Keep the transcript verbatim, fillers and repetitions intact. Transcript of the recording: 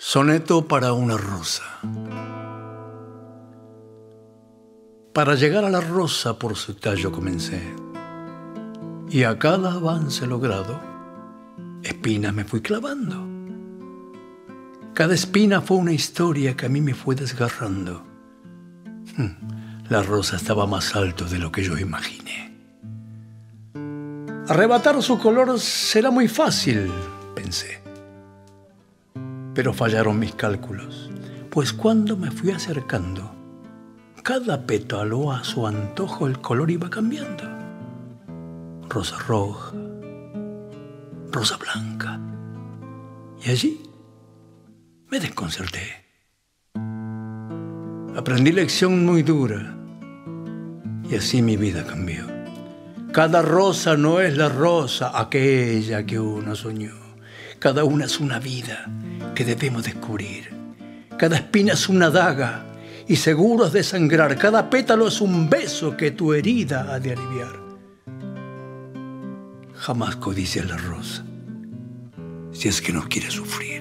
Soneto para una rosa. Para llegar a la rosa por su tallo comencé, y a cada avance logrado, espinas me fui clavando. Cada espina fue una historia que a mí me fue desgarrando. La rosa estaba más alto de lo que yo imaginé. Arrebatar su color será muy fácil, pensé. Pero fallaron mis cálculos, pues cuando me fui acercando, cada pétalo a su antojo el color iba cambiando. Rosa roja, rosa blanca. Y allí me desconcerté. Aprendí lección muy dura y así mi vida cambió. Cada rosa no es la rosa aquella que uno soñó. Cada una es una vida que debemos descubrir. Cada espina es una daga y seguros de sangrar. Cada pétalo es un beso que tu herida ha de aliviar. Jamás codicies la rosa si es que no quieres sufrir.